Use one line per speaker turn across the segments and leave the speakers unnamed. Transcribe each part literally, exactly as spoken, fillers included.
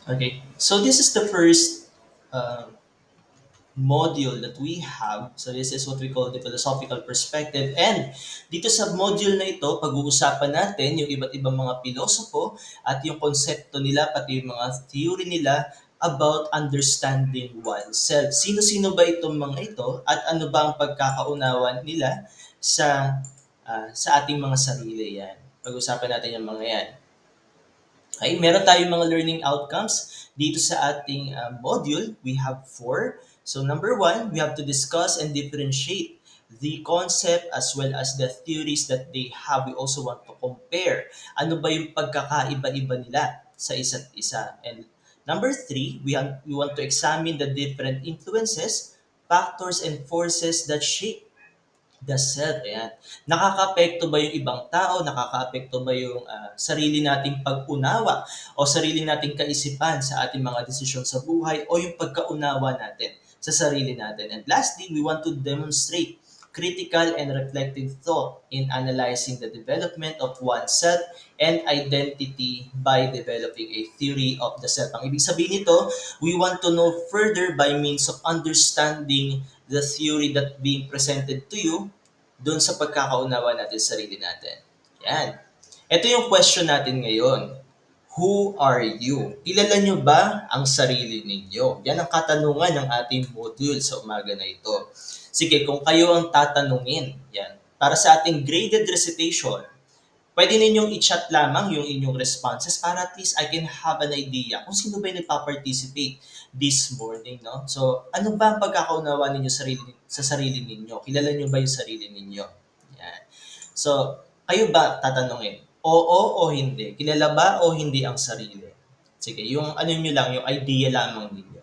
Okay, so this is the first uh, module that we have. So this is what we call the philosophical perspective. And dito sa module na ito, pag-uusapan natin yung iba't ibang mga pilosopo at yung konsepto nila, pati yung mga theory nila about understanding oneself. Sino-sino ba itong mga ito at ano ba ang pagkakaunawan nila sa ah, sa ating mga sarili yan. Pag-usapan natin yung mga yan. Okay, meron tayong mga learning outcomes dito sa ating uh, module. We have four. So number one, we have to discuss and differentiate the concept as well as the theories that they have. We also want to compare. Ano ba yung pagkakaiba-iba nila sa isa't isa? And number three, we, have, we want to examine the different influences, factors, and forces that shape the self, ayan. Nakakaapekto ba yung ibang tao? Nakakaapekto ba yung ah, sarili nating pag-unawa o sarili nating kaisipan sa ating mga desisyon sa buhay o yung pagkaunawa natin sa sarili natin? And lastly, we want to demonstrate critical and reflective thought in analyzing the development of oneself and identity by developing a theory of the self. Ang ibig sabihin nito, we want to know further by means of understanding the theory that being presented to you doon sa pagkakaunawa natin sa sarili natin. Yan. Ito yung question natin ngayon. Who are you? Kilala nyo ba ang sarili ninyo? Yan ang katanungan ng ating module sa umaga na ito. Sige, kung kayo ang tatanungin, yan, para sa ating graded recitation, pwede ninyong i-chat lamang yung inyong responses para at least I can have an idea kung sino ba yung nagpa-participate this morning, no? So, ano ba ang pagkakaunawa ninyo sarili, sa sarili ninyo? Kilala nyo ba yung sarili ninyo? Yan. So, kayo ba tatanungin? Oo o hindi? Kilala ba o hindi ang sarili? Sige, yung ano nyo lang, yung idea lamang ninyo.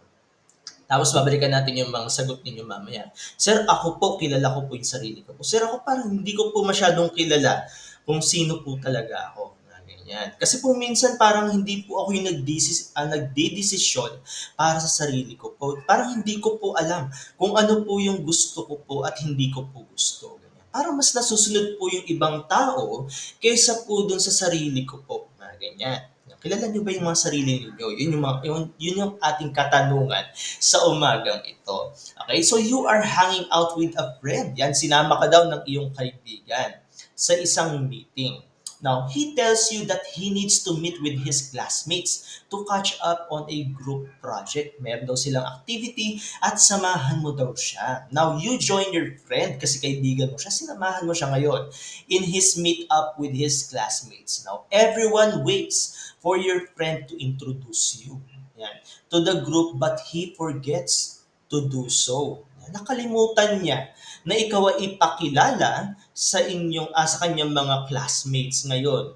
Tapos babalikan natin yung mga sagot ninyo mamaya. Sir, ako po, kilala ko po yung sarili ko po. Sir, ako parang hindi ko po masyadong kilala kung sino po talaga ako. Na ganyan. Kasi po minsan parang hindi po ako yung nagdesis, uh, nagdedesisyon para sa sarili ko po. Parang hindi ko po alam kung ano po yung gusto ko po at hindi ko po gusto. Ganyan. Parang mas nasusunod po yung ibang tao kaysa po dun sa sarili ko po. Na ganyan. Kilala niyo ba yung mga sarili niyo? Yun yung, mga, yun, yun yung ating katanungan sa umagang ito. Okay, so you are hanging out with a friend. Yan, sinama ka daw ng iyong kaibigan sa isang meeting. Now, he tells you that he needs to meet with his classmates to catch up on a group project. Meron daw silang activity at samahan mo daw siya. Now, you join your friend kasi kaibigan mo siya, sinamahan mo siya ngayon in his meet up with his classmates. Now, everyone waits for your friend to introduce you. Yan, to the group but he forgets to do so. Nakalimutan niya na ikaw ay ipakilala sa inyong ah, sa kanyang mga classmates ngayon.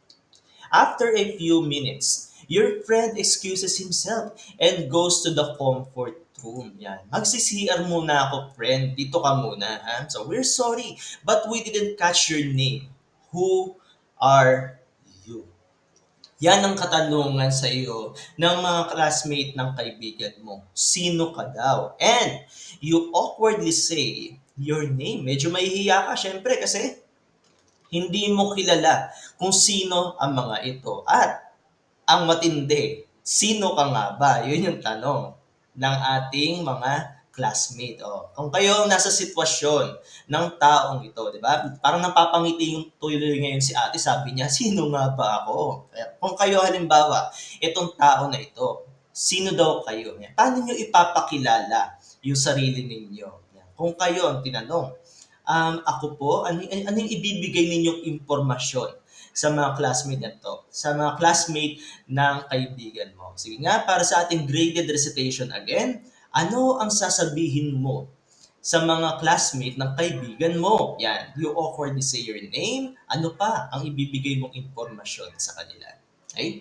After a few minutes, your friend excuses himself and goes to the comfort room. Yan. Magsi-C R muna ako, friend. Dito ka muna. Ha? So, we're sorry, but we didn't catch your name. Who are you? Yan ang katanungan sa iyo ng mga classmate ng kaibigan mo. Sino ka daw? And you awkwardly say your name. Medyo mahihiya ka, syempre, kasi hindi mo kilala kung sino ang mga ito. At ang matindi, sino ka nga ba? Yun yung tanong ng ating mga classmate. O, kung kayo nasa sitwasyon ng taong ito, di ba? Parang napapangiti yung tuloy ngayon si ate, sabi niya, sino nga ba ako? Kaya, kung kayo halimbawa, itong tao na ito, sino daw kayo? Yan. Paano nyo ipapakilala yung sarili ninyo? Yan. Kung kayo ang tinanong, um, ako po, ano, ano yung ibibigay ninyong impormasyon sa mga classmate nito, sa mga classmate ng kaibigan mo. Sige nga, para sa ating graded recitation again, ano ang sasabihin mo sa mga classmate ng kaibigan mo? Yan, you awkwardly say your name, ano pa ang ibibigay mong impormasyon sa kanila? Okay?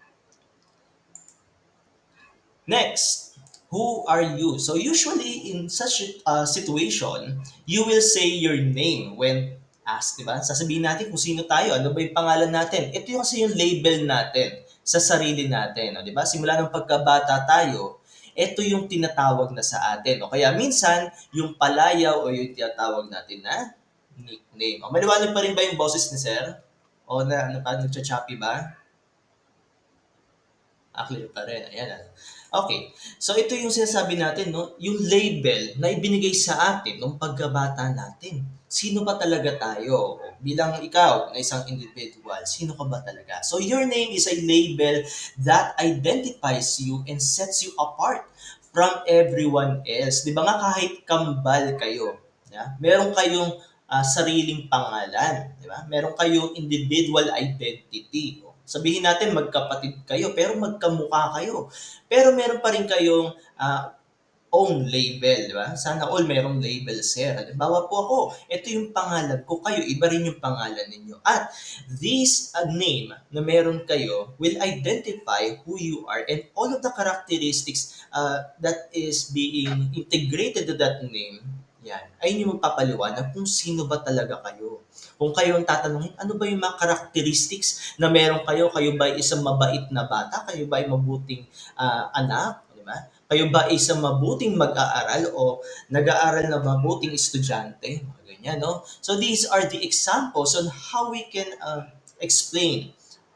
Next, who are you? So usually in such a situation, you will say your name when asked, di ba? Sasabihin natin kung sino tayo, ano ba yung pangalan natin. Ito yung kasi yung label natin sa sarili natin, no? Di ba? Simula ng pagkabata tayo, ito yung tinatawag na sa atin. O kaya minsan, yung palayaw o yung tinatawag natin na nickname. O maliwanag pa rin ba yung boses ni Sir? O na, ano pa, nagcha-choppy ba? Ah, clear pa rin. Ayan. ah. Okay. So ito yung sinasabi natin, no? Yung label na ibinigay sa atin nung pagkabata natin. Sino ba talaga tayo? Bilang ikaw na isang individual, sino ka ba talaga? So your name is a label that identifies you and sets you apart from everyone else. Di ba nga kahit kambal kayo, yeah? Meron kayong ah, sariling pangalan, di ba? Meron kayong individual identity. Sabihin natin magkapatid kayo, pero magkamukha kayo. Pero meron pa rin kayong ah, own label, di ba? Sana all merong label, sir. Halimbawa po ako, ito yung pangalan ko, kayo, iba rin yung pangalan ninyo. At this uh, name na meron kayo will identify who you are and all of the characteristics uh, that is being integrated to that name, yan, ay yung magpapaliwanag kung sino ba talaga kayo. Kung kayo ang tatanungin, ano ba yung mga characteristics na meron kayo? Kayo ba ay isang mabait na bata? Kayo ba ay mabuting ah, anak? Di ba? Kayo ba ay isang mabuting mag-aaral o nag-aaral na mabuting estudyante? Mga ganyan, no? So these are the examples on how we can uh, explain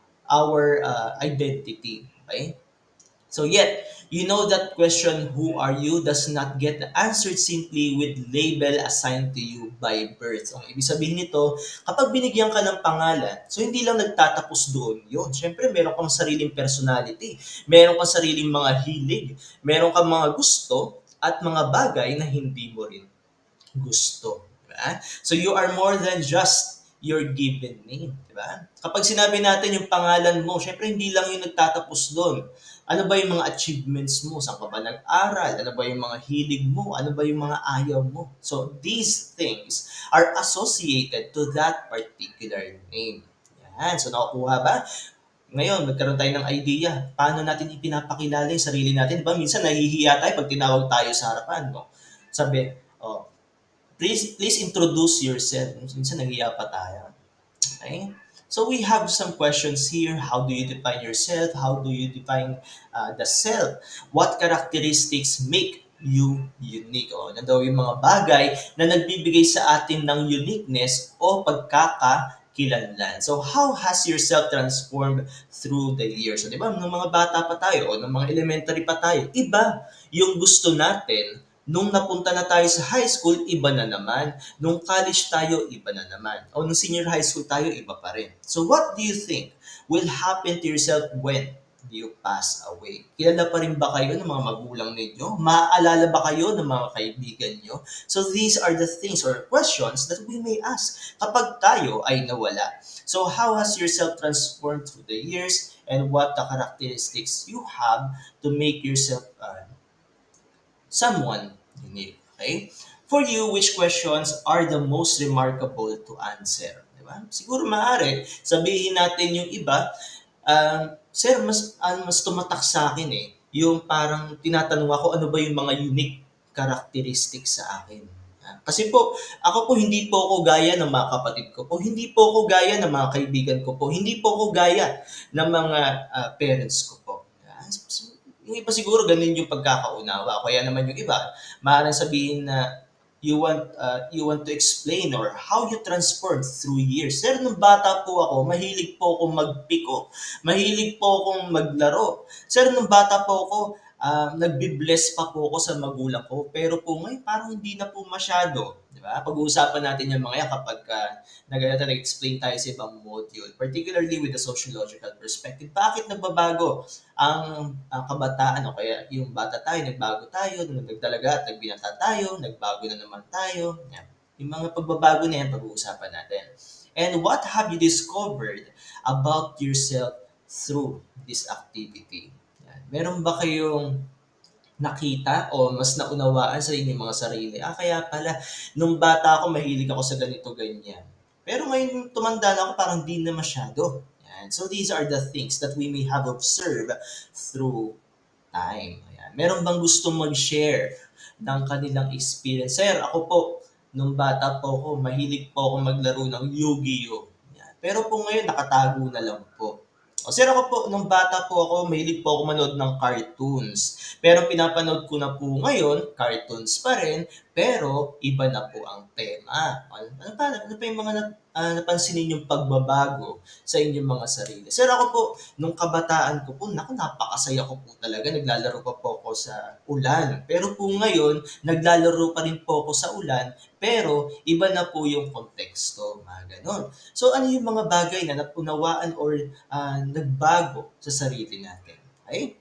our uh, identity. Okay? So yet, you know that question, who are you, does not get answered simply with label assigned to you by birth. So, ibig sabihin nito, kapag binigyan ka ng pangalan, so hindi lang nagtatapos doon yun. Siyempre, meron kang sariling personality, meron kang sariling mga hilig, meron kang mga gusto, at mga bagay na hindi mo rin gusto. Diba? So you are more than just your given name. Diba? Kapag sinabi natin yung pangalan mo, syempre hindi lang yung nagtatapos doon. Ano ba yung mga achievements mo? Saan ka ba nag-aral? Ano ba yung mga hilig mo? Ano ba yung mga ayaw mo? So these things are associated to that particular name. Yan. So nakukuha ba? Ngayon, nagkaroon tayo ng idea. Paano natin ipinapakilala yung sarili natin? Diba? Minsan nahihiya tayo pag tinawag tayo sa harapan. No? Sabi, oh, Please, please introduce yourself. Minsan nahiya pa tayo. Okay? So we have some questions here. How do you define yourself? How do you define uh, the self? What characteristics make you unique? O, na daw yung mga bagay na nagbibigay sa atin ng uniqueness o pagkakakilanlan. So how has yourself transformed through the years? So, di ba, nung mga bata pa tayo o nung mga elementary pa tayo, iba yung gusto natin. Nung napunta na tayo sa high school, iba na naman. Nung college tayo, iba na naman. O nung senior high school tayo, iba pa rin. So what do you think will happen to yourself when you pass away? Kilala pa rin ba kayo ng mga magulang ninyo? Maaalala ba kayo ng mga kaibigan nyo? So these are the things or questions that we may ask kapag tayo ay nawala. So how has yourself transformed through the years and what the characteristics you have to make yourself uh, someone unique. Okay? For you, which questions are the most remarkable to answer? Diba? Siguro maaari, sabihin natin yung iba, um, sir, mas, uh, mas tumatak sa akin eh, yung parang tinatanong ako, ano ba yung mga unique characteristics sa akin? Ah, Kasi po, ako po hindi po ako gaya ng mga kapatid ko po, hindi po ako gaya ng mga kaibigan ko po, hindi po ako gaya ng mga ah, parents ko po. Ah, Yung iba siguro ganun yung pagkakaunawa. Kaya naman yung iba, maaaring sabihin na you want uh, you want to explain or how you transform through years. Sir, nung bata po ako, mahilig po akong magpiko. Mahilig po akong maglaro. Sir, nung bata po ako, ah, nagbi-bless pa po ako sa magulang ko. Pero po ngayon, parang hindi na po masyado. Di ba? Pag-uusapan natin yung mga yan kapag uh, nag-explain tayo sa ibang module, particularly with the sociological perspective. Bakit nagbabago ang, ang kabataan o kaya yung bata tayo, nagbago tayo, nung nagdalaga at nagbinata tayo, nagbago na naman tayo. Yan. Yung mga pagbabago na yan, pag-uusapan natin. And what have you discovered about yourself through this activity? Yan. Meron ba kayong nakita o mas naunawaan sa inyong mga sarili? Ah, kaya pala, nung bata ako, mahilig ako sa ganito, ganyan. Pero ngayon, tumanda na ako, parang di na masyado. Yan. So these are the things that we may have observed through time. Ayan. Meron bang gustong mag-share ng kanilang experience? Sir, ako po, nung bata po ako, mahilig po ako maglaro ng Yu-Gi-Oh! Yan. Pero po ngayon, nakatago na lang po. O sir, ako po, nung bata po ako, mahilig po ako manood ng cartoons. Pero pinapanood ko na po ngayon, cartoons pa rin, Pero iba na po ang tema. Ano, ano pa, ano pa yung mga nap, ah, napansin ninyong pagbabago sa inyong mga sarili? Sir, ako po, nung kabataan ko po, naku, napakasaya ko po talaga. Naglalaro pa po ako sa ulan. Pero po ngayon, naglalaro pa rin po ako sa ulan, pero iba na po yung konteksto, mga ganon. So ano yung mga bagay na napunawaan or ah, nagbago sa sarili natin? Okay?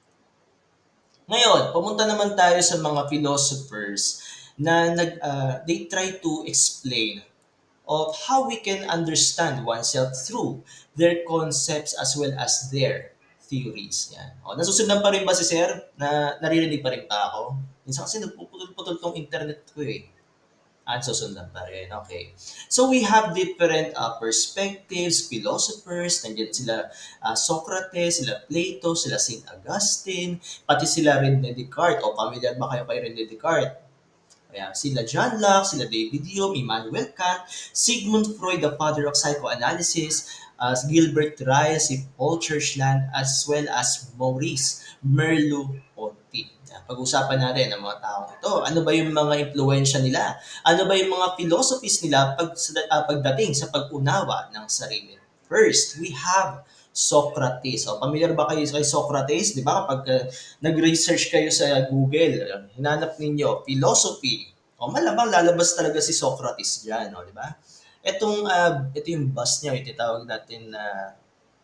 Ngayon, pumunta naman tayo sa mga philosophers na nag, ah, they try to explain of how we can understand oneself through their concepts as well as their theories. Yan. O, nasusundan pa rin ba si Sir? Na naririnig pa rin pa ako? Minsan kasi nagpuputol-putol tong internet ko eh. Ah, susundan pa rin. Okay. So we have different uh, perspectives, philosophers, nandiyan sila uh, Socrates, sila Plato, sila Saint Augustine, pati sila René Descartes. O, familiar ba kayo kay René Descartes? Ayan, sila John Locke, sila David Hume, Immanuel Kant, Sigmund Freud, the father of psychoanalysis, uh, Gilbert Ryle, si Paul Churchland, as well as Maurice Merleau-Ponty. Ayan, pag-usapan natin ang mga taong ito. Ano ba yung mga impluensya nila? Ano ba yung mga philosophies nila pag, uh, pagdating sa pag-unawa ng sarili? First, we have Socrates. O, familiar ba kayo kay Socrates? Di ba? Kapag uh, nag-research kayo sa Google, uh, hinanap ninyo, philosophy. O, malamang lalabas talaga si Socrates dyan. O, di ba? Itong, uh, ito yung bust niya, ititawag natin na uh,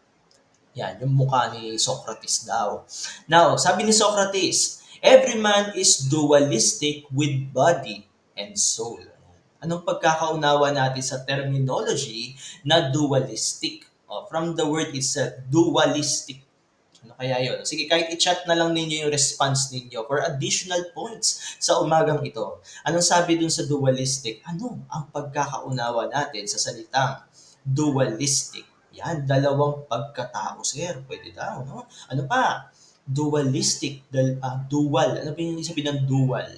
yan, yung mukha ni Socrates daw. Now, sabi ni Socrates, every man is dualistic with body and soul. Anong pagkakaunawa natin sa terminology na dualistic? Oh, from the word itself, dualistic. Ano kaya yun? Sige, kahit i-chat na lang ninyo yung response ninyo for additional points sa umagang ito. Anong sabi dun sa dualistic? Ano ang pagkakaunawa natin sa salitang dualistic? Yan, dalawang pagkatao, sir. Pwede daw, no? Ano pa? Dualistic, dal, uh, dual. Ano ba yung sabihin ng dual?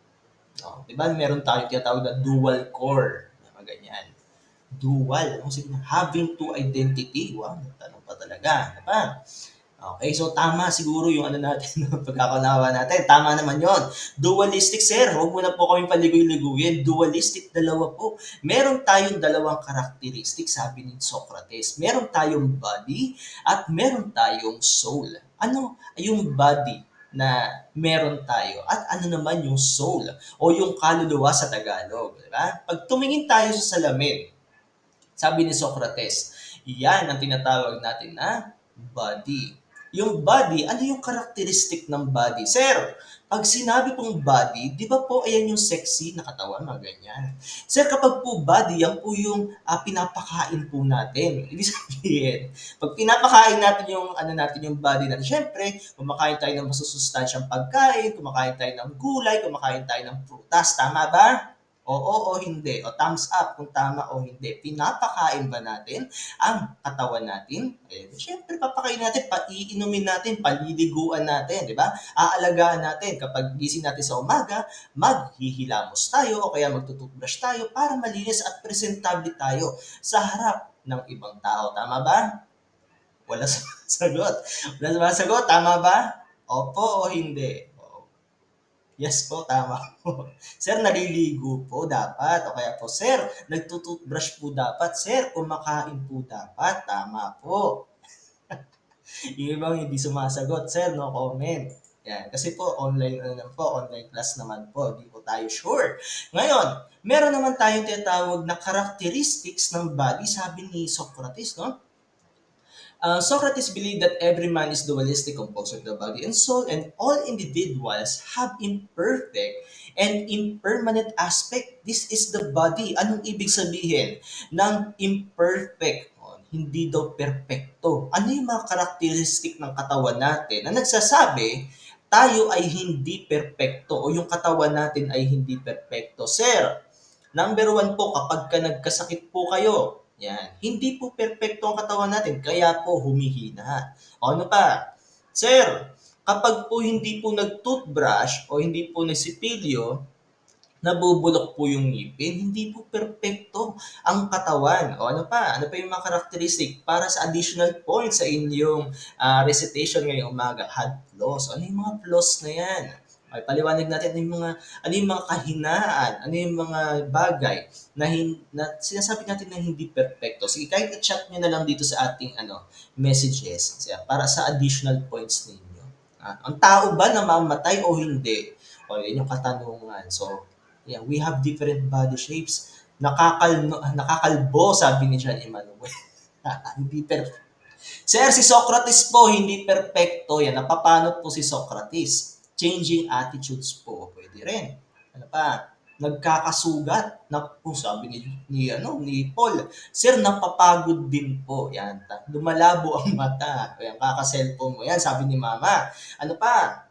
No? Diba, meron tayong tinatawag na dual core. Mga ganyan. Dual. Ano sabihin? Having two identity. Wow, tanong pa talaga. Diba? Okay, so tama siguro yung ano natin, pagkakaunawa natin. Tama naman yon. Dualistic, sir. Huwag mo na po kaming paligoy-liguyin. Dualistic, dalawa po. Meron tayong dalawang karakteristik, sabi ni Socrates. Meron tayong body at meron tayong soul. Ano yung body na meron tayo? At ano naman yung soul o yung kaluluwa sa Tagalog? Diba? Pag tumingin tayo sa salamin, sabi ni Socrates, yan ang tinatawag natin na body. Yung body, ano yung karakteristik ng body? Sir, pag sinabi pong body, di ba po ayan yung sexy na katawan, mga ganyan. Sir, kapag po body, yan po yung uh, pinapakain po natin. Ibig sabihin, pag pinapakain natin yung, ano natin, yung body natin, syempre, kumakain tayo ng masusustansyang pagkain, kumakain tayo ng gulay, kumakain tayo ng prutas, tama ba? Oo o hindi. O thumbs up kung tama o hindi. Pinapakain ba natin ang katawan natin? Eh, siyempre, papakain natin, paiinumin natin, paliliguan natin, di ba? Aalagaan natin. Kapag gising natin sa umaga, maghihilamos tayo o kaya magtututbrush tayo para malinis at presentable tayo sa harap ng ibang tao. Tama ba? Wala sagot. Wala sagot. Tama ba? Opo o hindi? Yes po, tama po. Sir, naliligo po dapat. O kaya po, sir, nagtututbrush po dapat. Sir, kumakain po dapat. Tama po. Yung ibang hindi sumasagot, sir, no comment. Yan. Kasi po, online ano po, online class naman po. Hindi po tayo sure. Ngayon, meron naman tayong tinatawag na characteristics ng body, sabi ni Socrates, no? Uh, Socrates believed that every man is dualistic, composed of the body and soul, and all individuals have imperfect and impermanent aspect. This is the body. Anong ibig sabihin ng imperfect? Oh, hindi daw perpekto. Ano yung mga karakteristik ng katawan natin na nagsasabi tayo ay hindi perpekto o yung katawan natin ay hindi perpekto? Sir, number one po, kapag ka nagkasakit po kayo, yan. Hindi po perpekto ang katawan natin, kaya po humihina. O ano pa? Sir, kapag po hindi po nag-toothbrush o hindi po nagsipilyo, nabubulok po yung ngipin, hindi po perpekto ang katawan. O ano pa? Ano pa yung mga karakteristik para sa additional points sa inyong uh, recitation ngayong umaga? Had flaws. Ano yung mga flaws na yan? Okay, paliwanag natin ano yung mga ano yung mga kahinaan, ano yung mga bagay na, hin, na sinasabi natin na hindi perpekto. Sige, kahit i-chat nyo na lang dito sa ating ano messages para sa additional points ninyo. Ah, ang tao ba namamatay o hindi? O, yun yung katanungan. So, yeah, we have different body shapes. Nakakal nakakalbo, sabi ni John Emmanuel. Hindi perfect. Sir, si Socrates po, hindi perfecto. Yan, napapanot po si Socrates. Changing attitudes po, pwede rin. Ano pa? Nagkakasugat. Na, oh, sabi ni, ni, ano, ni Paul, Sir, napapagod din po. Yan, lumalabo ang mata. Yan, kaka-cellphone mo. Yan, sabi ni Mama. Ano pa?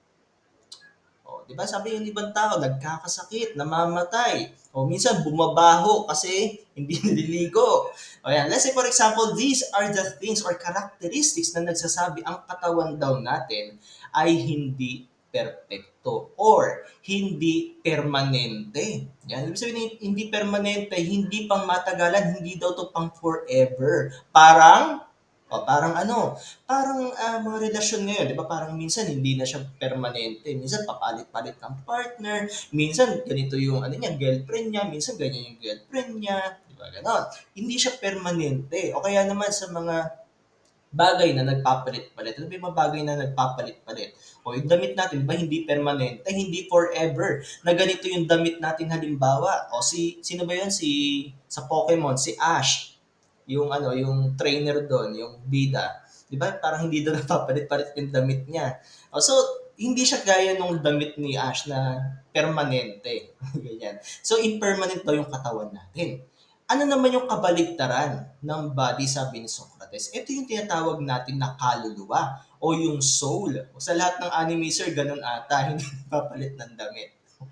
O, di ba sabi yung ibang tao, nagkakasakit, namamatay. O minsan bumabaho kasi hindi naliligo. O yan, let's say for example, these are the things or characteristics na nagsasabi ang katawan daw natin ay hindi perpekto or hindi permanente. Yan, ibig sabihin hindi permanente, hindi pang matagalan, hindi daw to pang forever. Parang o parang ano, parang ah, mga relasyon ngayon, 'di ba? Parang minsan hindi na siya permanente. Minsan papalit-palit ng partner, minsan ganito yung ano niya, girlfriend niya, minsan ganyan yung girlfriend niya, 'di ba? Ganon. Hindi siya permanente. O kaya naman sa mga bagay na nagpapalit-palit. Ano ba yung mga bagay na nagpapalit-palit? O yung damit natin, 'di ba hindi permanente, hindi forever. Na ganito yung damit natin halimbawa. O si sino ba 'yun si sa Pokemon, si Ash, yung ano, yung trainer doon, yung bida. 'Di ba? Parang hindi daw napapalit-palit yung damit niya. O, so hindi siya gaya nung damit ni Ash na permanente. Ganyan. So impermanent daw yung katawan natin. Ano naman yung kabaligtaran ng body, sabi ni Socrates? Ito yung tinatawag natin na kaluluwa o yung soul. O sa lahat ng anime, sir, ganun ata, hindi papalit ng damit.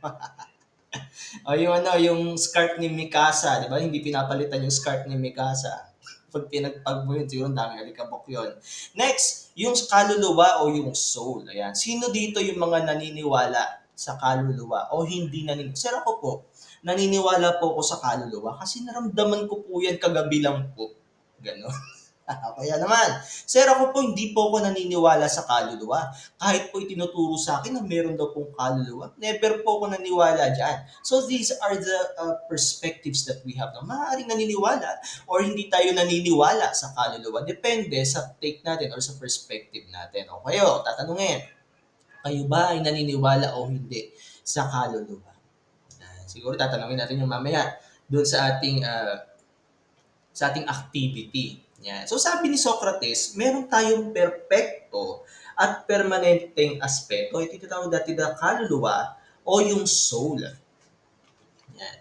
O yung ano, yung skirt ni Mikasa, di ba? Hindi pinapalitan yung skirt ni Mikasa. Pag pinagpag mo yun, siguro dami alikabok yun. Next, yung kaluluwa o yung soul. Ayan. Sino dito yung mga naniniwala sa kaluluwa o hindi naniniwala? Sir, ako po, naniniwala po ako sa kaluluwa kasi naramdaman ko po yan kagabi lang po. Ganon. Kaya naman, sir, ako po hindi po ako naniniwala sa kaluluwa. Kahit po itinuturo sa akin na meron daw pong kaluluwa, never po ako naniniwala dyan. So these are the uh, perspectives that we have. Na maaaring naniniwala or hindi tayo naniniwala sa kaluluwa. Depende sa take natin or sa perspective natin. O kayo, tatanungin, kayo ba ay naniniwala o hindi sa kaluluwa? Uh, siguro tatanungin natin yung mamaya doon sa ating uh, sa ating activity. Yan. So sabi ni Socrates, meron tayong perpekto at permanenteng aspeto. Ito tinatawag dati na kaluluwa o yung soul. Yan.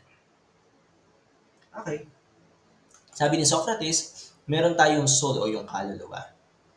Okay. Sabi ni Socrates, meron tayong soul o yung kaluluwa.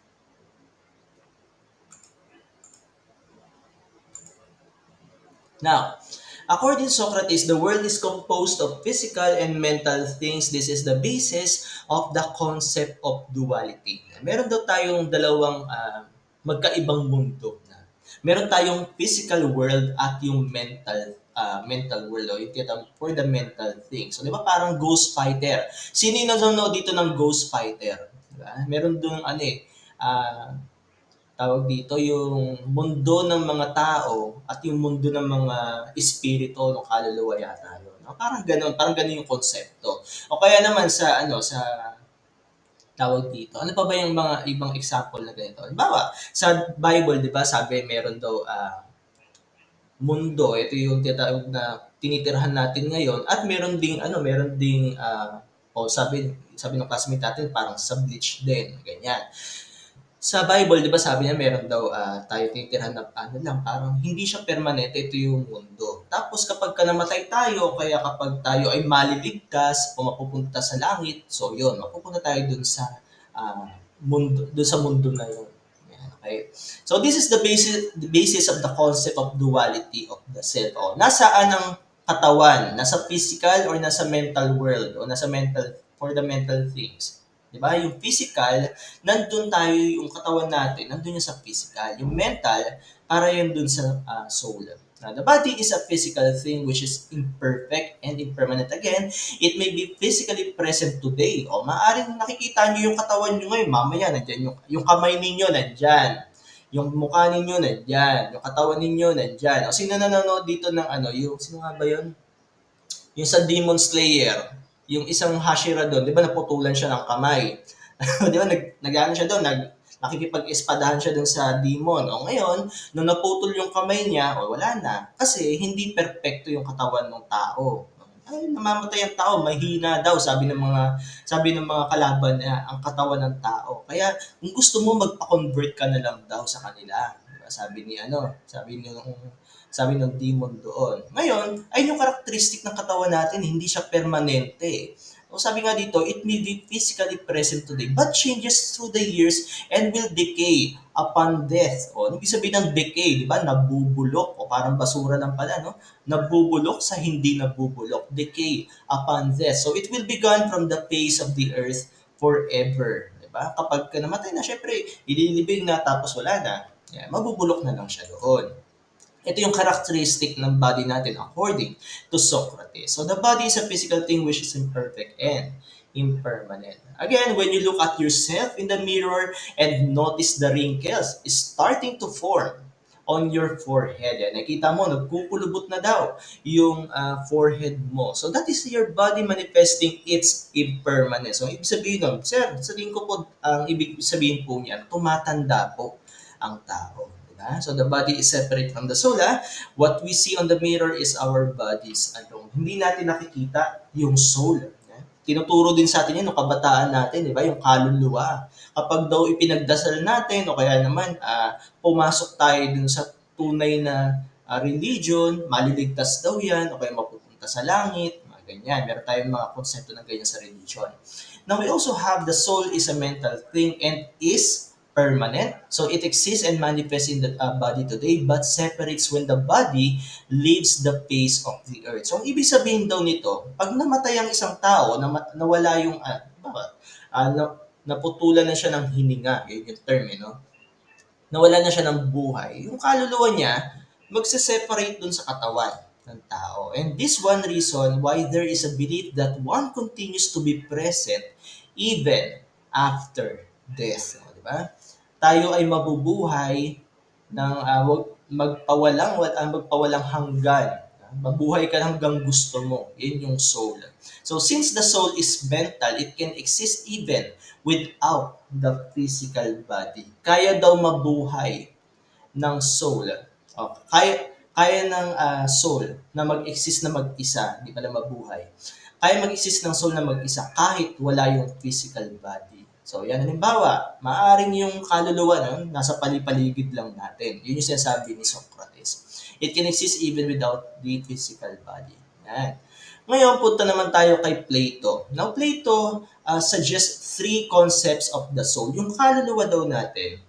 Now, according to Socrates, the world is composed of physical and mental things. This is the basis of the concept of duality. Meron daw tayong dalawang uh, magkaibang mundo. Meron tayong physical world at yung mental uh, mental world o yung tinatawag for the mental things. So, di ba parang Ghost Fighter? Sino yung nanonood dito ng Ghost Fighter? Diba? Meron doon ano eh, uh, tawag dito, yung mundo ng mga tao at yung mundo ng mga espiritu ng kaluluwa yata yun. No? Parang ganoon, parang ganoon yung konsepto. O kaya naman sa ano sa tawag dito. Ano pa ba yung mga ibang example na ganito? Halimbawa, sa Bible, 'di ba, sabi meron daw uh, mundo. Ito yung tinatawag na tinitirhan natin ngayon at meron ding ano, meron ding uh, o sabi sabi ng classmate natin parang sa bleach din, ganyan. Sa Bible, di ba sabi niya meron daw uh, tayo tinitirhan na ano lang, parang hindi siya permanente, ito yung mundo. Tapos kapag ka namatay tayo, kaya kapag tayo ay maliligtas o mapupunta sa langit, so yun, mapupunta tayo dun sa uh, mundo, dun sa mundo na yun. Yan, okay? So this is the basis the basis of the concept of duality of the self. O, nasaan ang katawan? Nasa physical or nasa mental world o nasa mental for the mental things. Diba? Yung physical, nandun tayo, yung katawan natin, nandun yung sa physical. Yung mental, para yun dun sa uh, soul. Now, the body is a physical thing which is imperfect and impermanent. Again, it may be physically present today. O maaaring nakikita nyo yung katawan nyo ngayon, mamaya, nandyan yung, yung kamay ninyo, nandyan. Yung mukha ninyo nandyan, yung katawan ninyo nandyan. O sino nanonood dito ng ano, yung, sino nga ba yun? Yung sa Demon Slayer, yung isang Hashira doon, di ba naputulan siya ng kamay? Di ba nag, nag siya doon, nag, nakikipag-espadahan siya doon sa demon. O ngayon, nung naputol yung kamay niya, o wala na. Kasi hindi perpekto yung katawan ng tao. Ay, namamatay ang tao, mahina daw, sabi ng mga sabi ng mga kalaban niya, ang katawan ng tao. Kaya kung gusto mo magpa-convert ka na lang daw sa kanila. Diba? Sabi ni ano, sabi ni nung sabi ng demon doon. Ngayon, ay yung karakteristik ng katawan natin, hindi siya permanente. O sabi nga dito, it may be physically present today, but changes through the years and will decay upon death. O, ibig sabihin ng decay, di ba? Nabubulok, o parang basura lang pala, no? Nabubulok sa hindi nabubulok. Decay upon death. So, it will be gone from the face of the earth forever. Di ba? Kapag ka namatay na, syempre, ililibing na tapos wala na. Yeah, mabubulok na lang siya doon. Ito yung characteristic ng body natin according to Socrates. So the body is a physical thing which is imperfect and impermanent. Again, when you look at yourself in the mirror and notice the wrinkles starting to form on your forehead. Yan, nakita mo, nagkukulubot na daw yung uh, forehead mo. So that is your body manifesting its impermanence. So ibig sabihin nun, sir, sabihin ko po, ang ibig sabihin po niyan, tumatanda po ang tao. So the body is separate from the soul. Ha? What we see on the mirror is our bodies alone. Hindi natin nakikita yung soul. Ha? Tinuturo din sa atin yun, yung kabataan natin, di ba? Yung kaluluwa. Kapag daw ipinagdasal natin, o kaya naman, uh, pumasok tayo dun sa tunay na uh, religion, maliligtas daw yan, o kaya mapupunta sa langit, mga ganyan. Meron tayong mga konsepto na ganyan sa religion. Now, we also have the soul is a mental thing and is permanent. So it exists and manifests in the uh, body today but separates when the body leaves the face of the earth. So ang ibig sabihin daw nito, pag namatay ang isang tao, na nawala yung, uh, uh, na, naputulan na siya ng hininga, yun yung term, eh, no? Nawala na siya ng buhay, yung kaluluwa niya, magse-separate dun sa katawan ng tao. And this one reason why there is a belief that one continues to be present even after death. Di ba? Tayo ay mabubuhay ng uh, magpawalang uh, magpawalang hanggan. Mabuhay ka hanggang gusto mo. Yan yung soul. So since the soul is mental, it can exist even without the physical body. Kaya daw mabuhay ng soul. Oh, kaya kaya ng uh, soul na mag-exist na mag-isa, di pala mabuhay. Kaya mag-exist ng soul na mag-isa kahit wala yung physical body. So, yan, halimbawa, maaaring yung kaluluwa no, nasa palipaligid lang natin. Yun yung sinasabi ni Socrates. It can exist even without the physical body. Yan. Ngayon, punta naman tayo kay Plato. Now, Plato uh, suggests three concepts of the soul. Yung kaluluwa daw natin,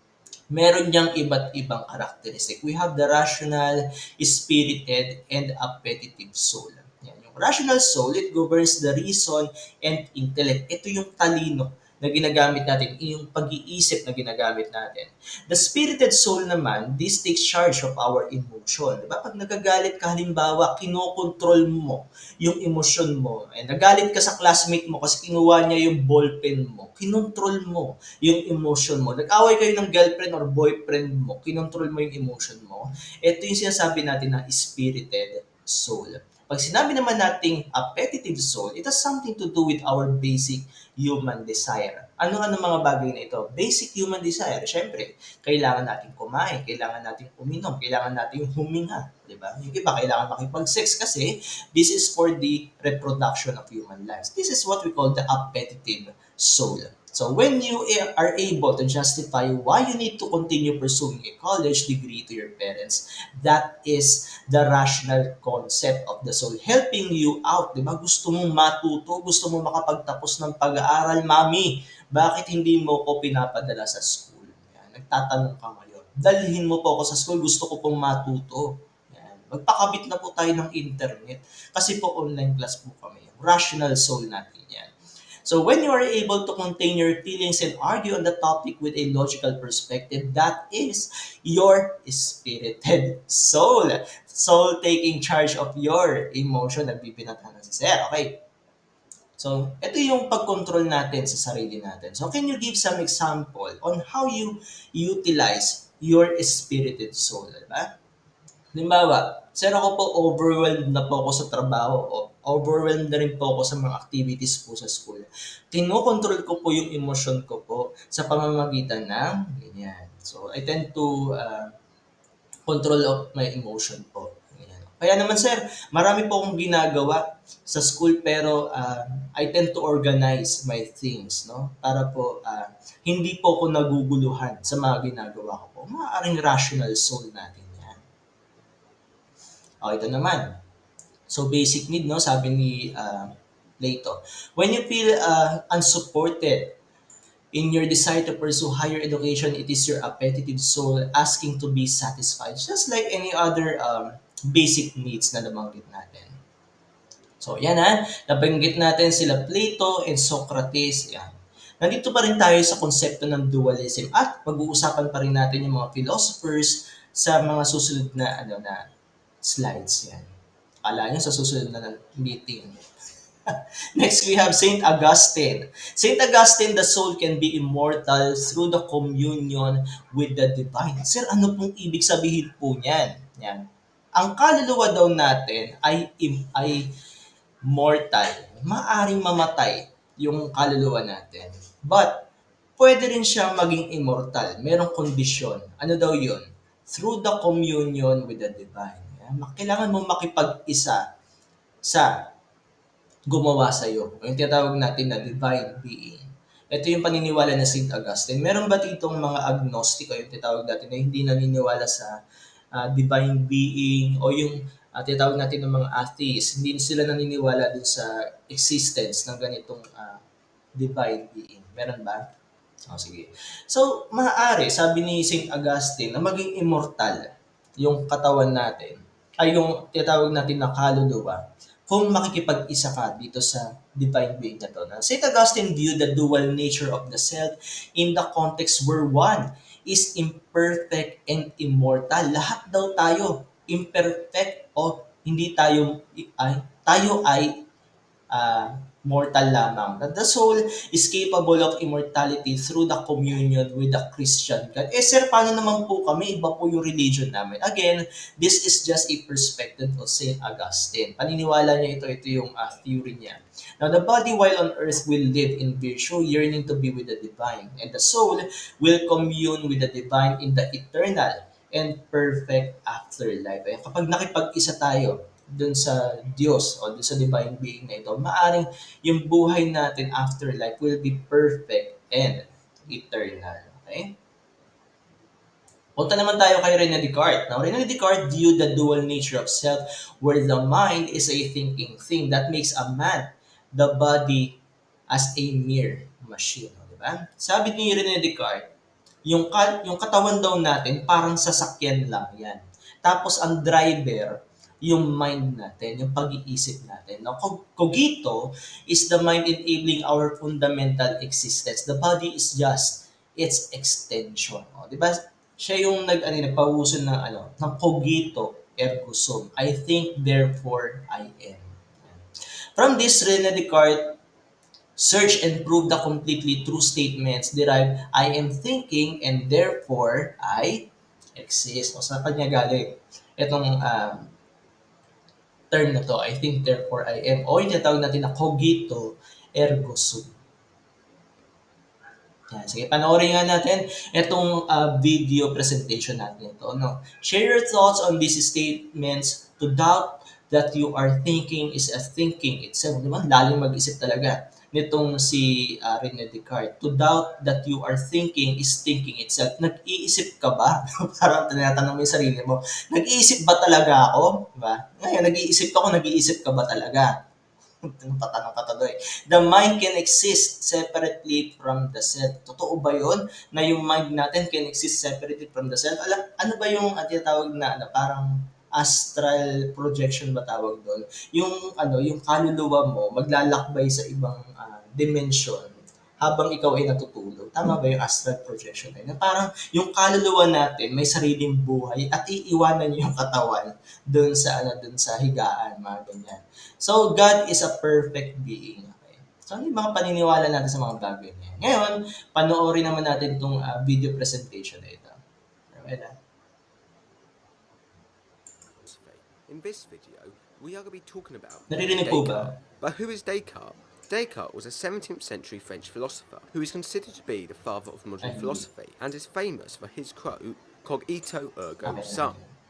meron niyang iba't ibang karakteristik. We have the rational, spirited, and appetitive soul. Yan. Yung rational soul, it governs the reason and intellect. Ito yung talino na ginagamit natin, yung pag-iisip na ginagamit natin. The spirited soul naman, this takes charge of our emotion. Diba? Pag nagagalit ka, halimbawa, kinokontrol mo yung emosyon mo. And nagalit ka sa classmate mo kasi kinuha niya yung ballpen mo. Kinontrol mo yung emotion mo. Nag-away kayo ng girlfriend or boyfriend mo, kinontrol mo yung emotion mo. Ito yung sinasabi natin na spirited soul. Pag sinabi naman nating appetitive soul, it has something to do with our basic human desire. Ano-ano mga bagay na ito? Basic human desire. Siyempre, kailangan natin kumain, kailangan natin uminom, kailangan natin huminga. Diba? Yung iba, kailangan makipag-sex kasi this is for the reproduction of human lives. This is what we call the appetitive soul. So when you are able to justify why you need to continue pursuing a college degree to your parents, that is the rational concept of the soul, helping you out. Diba? Gusto mong matuto, gusto mong makapagtapos ng pag-aaral, mami, bakit hindi mo ko pinapadala sa school? Yan. Nagtatanong ka ngayon. Dalhin mo po ako sa school, gusto ko pong matuto. Yan. Magpakabit na po tayo ng internet kasi po online class po kami. Rational soul natin yan. So when you are able to contain your feelings and argue on the topic with a logical perspective, that is your spirited soul. Soul taking charge of your emotion. Nagbibinatahan na si Sir. Okay. So, ito yung pag-control natin sa sarili natin. So, can you give some example on how you utilize your spirited soul, di ba? Halimbawa, sir ako po overwhelmed na po ako sa trabaho o overwhelmed na rin po ako sa mga activities po sa school. Kinokontrol ko po yung emosyon ko po sa pamamagitan ng ganyan. So, I tend to uh, control of my emotion po. Ganyan. Kaya naman sir, marami po akong ginagawa sa school pero uh, I tend to organize my things, no? Para po uh, hindi po ako naguguluhan sa mga ginagawa ko po. Maaaring rational soul natin yan. O, ito naman. So, basic need, no? Sabi ni uh, Plato. When you feel uh, unsupported in your desire to pursue higher education, it is your appetitive soul asking to be satisfied. Just like any other um, basic needs na nabanggit natin. So, yan ha. Nabanggit natin sila Plato and Socrates. Yan. Nandito pa rin tayo sa konsepto ng dualism at pag-uusapan pa rin natin yung mga philosophers sa mga susunod na ano na slides yan. Akala nyo sa susunod na meeting. Next, we have Saint Augustine. Saint Augustine, the soul can be immortal through the communion with the divine. Sir, ano pong ibig sabihin po niyan? Yan. Ang kaluluwa daw natin ay, ay mortal. Maaring mamatay yung kaluluwa natin. But, pwede rin siyang maging immortal. Merong kondisyon. Ano daw yun? Through the communion with the divine. Yan. Kailangan mo makipag-isa sa gumawa sa'yo. Yung tinatawag natin na divine being. Ito yung paniniwala ng Saint Augustine. Meron ba ditong mga agnostiko, yung tinatawag natin na hindi naniniwala sa uh, divine being o yung uh, tinatawag natin ng mga atheists, hindi sila naniniwala dun sa existence ng ganitong uh, divine being. Meron ba? O, oh, sige. So, maaari, sabi ni Saint Augustine, na maging immortal yung katawan natin, ay yung tinatawag natin na kaluluwa, kung makikipag-isa ka dito sa divine being na to. Saint Augustine viewed the dual nature of the self in the context where one is imperfect and immortal. Lahat daw tayo imperfect o hindi tayo ay tayo ay uh, mortal lamang. That the soul is capable of immortality through the communion with the Christian God. Eh sir, paano naman po kami? Iba po yung religion namin. Again, this is just a perspective of Saint Augustine. Paniniwala niya ito, ito yung uh, theory niya. Now, the body while on earth will live in virtue, yearning to be with the divine. And the soul will commune with the divine in the eternal and perfect afterlife. Eh, kapag nakipag-isa tayo dun sa Diyos o dun sa divine being na ito, maaring yung buhay natin afterlife will be perfect and eternal. Okay? Punta naman tayo kay René Descartes. Now, René Descartes viewed the dual nature of self where the mind is a thinking thing that makes a man the body as a mere machine. Diba? Sabi ni René Descartes, yung, yung katawan daw natin parang sasakyan lang yan. Tapos ang driver, yung mind natin, yung pag-iisip natin. Now, cogito is the mind enabling our fundamental existence. The body is just its extension. O, di ba? Siya yung nag, ano, nagpahuso ng, ano, ng cogito ergo sum. I think, therefore, I am. From this, René Descartes search and prove the completely true statements derived, I am thinking and therefore I exist. O, sa kanya galing itong uh, term na to, I think, therefore, I am. O yung tinatawag natin na cogito ergo sum. Yan. Sige, panoorin nga natin itong uh, video presentation natin ito. No? Share your thoughts on these statements. To doubt that you are thinking is a thinking itself. Di ba? Lalim mag-isip talaga nitong si uh, René Descartes. To doubt that you are thinking is thinking itself. Nag-iisip ka ba? Parang tinatanong mo yung sarili mo, nag-iisip ba talaga ako? Diba? Ngayon, nag-iisip ako, nag-iisip ka ba talaga? Patanong pa to eh. The mind can exist separately from the self. Totoo ba yun? Na yung mind natin can exist separately from the self? Alam, ano ba yung at tawag na ano, parang astral projection ba tawag doon? Yung ano, yung kaluluwa mo maglalakbay sa ibang uh, dimension habang ikaw ay natutulog. Tama ba yung astral projection? Na parang yung kaluluwa natin may sariling buhay at iiwanan niyo yung katawan doon sa ano, doon sa higaan, mga ganyan. So, God is a perfect being. Okay? So, ano yung mga paniniwala natin sa mga bagay niya? Ngayon, panoorin naman natin itong uh, video presentation na ito. Ayan na.
In this video, we are going to be talking about
Naririnig po
Descartes.
ba?
But who is Descartes? Descartes was a seventeenth century French philosopher who is considered to be the father of modern
Ay,
philosophy and is famous for his quote, "Cogito ergo
okay.
sum,"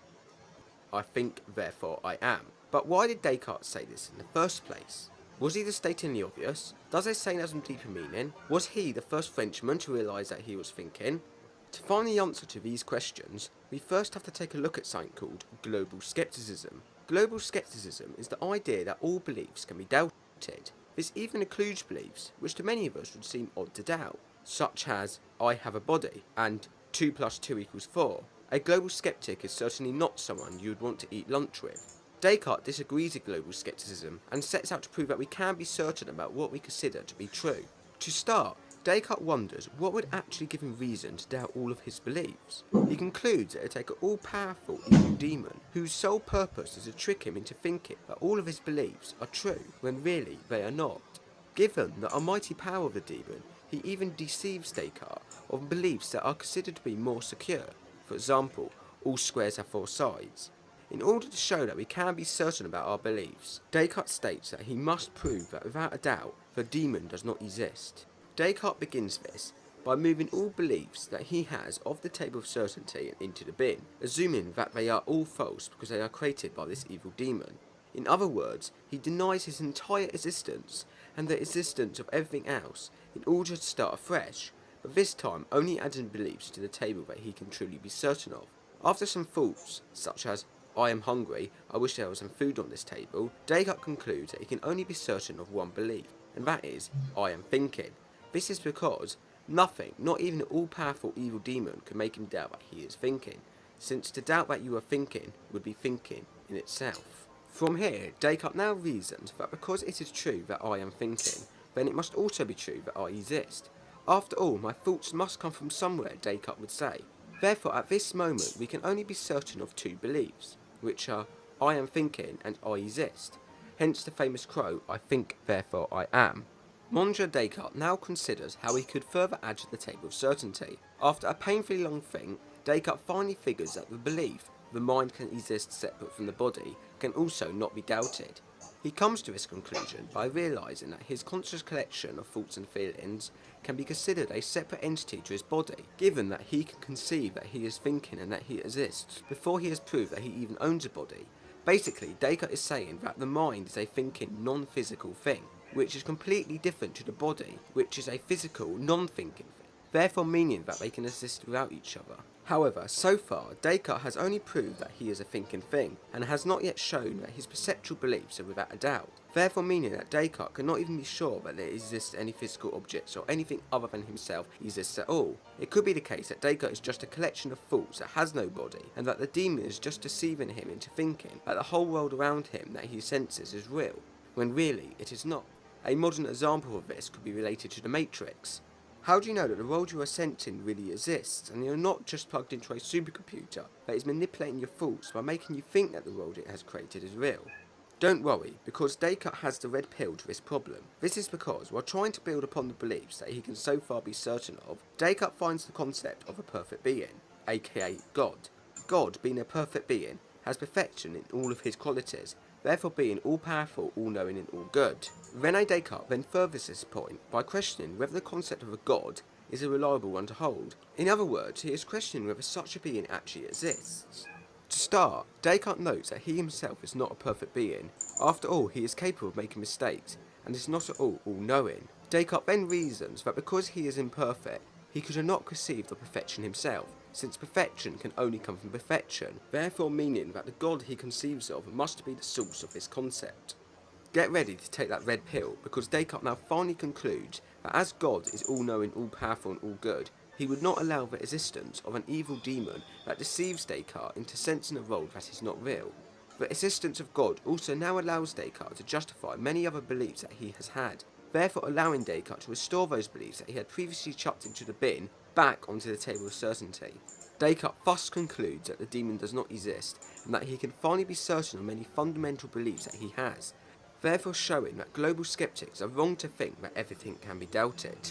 I think, therefore I am. But why did Descartes say this in the first place? Was he just stating the obvious? Does this saying have some deeper meaning? Was he the first Frenchman to realise that he was thinking? To find the answer to these questions, we first have to take a look at something called global skepticism. Global skepticism is the idea that all beliefs can be doubted. This even includes beliefs which to many of us would seem odd to doubt, such as I have a body and two plus two equals four. A global skeptic is certainly not someone you would want to eat lunch with. Descartes disagrees with global skepticism and sets out to prove that we can be certain about what we consider to be true. To start, Descartes wonders what would actually give him reason to doubt all of his beliefs. He concludes that it takes an all-powerful evil demon whose sole purpose is to trick him into thinking that all of his beliefs are true when really they are not. Given the almighty power of the demon, he even deceives Descartes of beliefs that are considered to be more secure. For example, all squares have four sides. In order to show that we can be certain about our beliefs, Descartes states that he must prove that without a doubt, the demon does not exist. Descartes begins this by moving all beliefs that he has off the table of certainty and into the bin, assuming that they are all false because they are created by this evil demon. In other words, he denies his entire existence and the existence of everything else in order to start afresh, but this time only adding beliefs to the table that he can truly be certain of. After some thoughts, such as I am hungry, I wish there was some food on this table, Descartes concludes that he can only be certain of one belief, and that is, I am thinking. This is because nothing, not even an all-powerful evil demon, can make him doubt that he is thinking, since to doubt that you are thinking would be thinking in itself. From here, Descartes now reasons that because it is true that I am thinking, then it must also be true that I exist. After all, my thoughts must come from somewhere, Descartes would say. Therefore, at this moment, we can only be certain of two beliefs, which are I am thinking and I exist. Hence the famous quote, I think, therefore I am. Monsieur Descartes now considers how he could further add to the table of certainty. After a painfully long think, Descartes finally figures that the belief the mind can exist separate from the body can also not be doubted. He comes to this conclusion by realising that his conscious collection of thoughts and feelings can be considered a separate entity to his body, given that he can conceive that he is thinking and that he exists, before he has proved that he even owns a body. Basically, Descartes is saying that the mind is a thinking, non-physical thing, which is completely different to the body, which is a physical, non-thinking thing, therefore meaning that they can exist without each other. However, so far, Descartes has only proved that he is a thinking thing, and has not yet shown that his perceptual beliefs are without a doubt, therefore meaning that Descartes cannot even be sure that there exists any physical objects or anything other than himself exists at all. It could be the case that Descartes is just a collection of thoughts that has no body, and that the demon is just deceiving him into thinking that the whole world around him that he senses is real, when really it is not. A modern example of this could be related to the Matrix. How do you know that the world you are sensing really exists, and you're not just plugged into a supercomputer that is manipulating your thoughts by making you think that the world it has created is real? Don't worry, because Descartes has the red pill to this problem. This is because, while trying to build upon the beliefs that he can so far be certain of, Descartes finds the concept of a perfect being, aka God. God, being a perfect being, has perfection in all of his qualities, therefore being all-powerful, all-knowing and all-good. René Descartes then furthers this point by questioning whether the concept of a god is a reliable one to hold. In other words, he is questioning whether such a being actually exists. To start, Descartes notes that he himself is not a perfect being. After all, he is capable of making mistakes, and is not at all all-knowing. Descartes then reasons that because he is imperfect, he could have not conceived of perfection himself, since perfection can only come from perfection, therefore meaning that the God he conceives of must be the source of this concept. Get ready to take that red pill, because Descartes now finally concludes that as God is all-knowing, all-powerful and all-good, he would not allow the existence of an evil demon that deceives Descartes into sensing a world that is not real. The existence of God also now allows Descartes to justify many other beliefs that he has had, therefore allowing Descartes to restore those beliefs that he had previously chucked into the bin back onto the table of certainty. Descartes thus concludes that the demon does not exist, and that he can finally be certain of many fundamental beliefs that he has, therefore showing that global skeptics are wrong to think that everything can be doubted.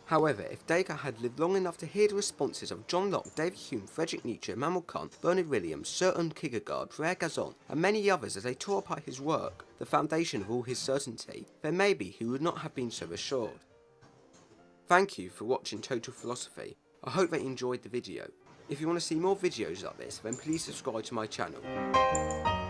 However, if Descartes had lived long enough to hear the responses of John Locke, David Hume, Friedrich Nietzsche, Immanuel Kant, Bernard Williams, Søren Kierkegaard, Pierre Gazon, and many others as they tore apart his work, the foundation of all his certainty, then maybe he would not have been so assured. Thank you for watching Total Philosophy. I hope that you enjoyed the video. If you want to see more videos like this, then please subscribe to my channel.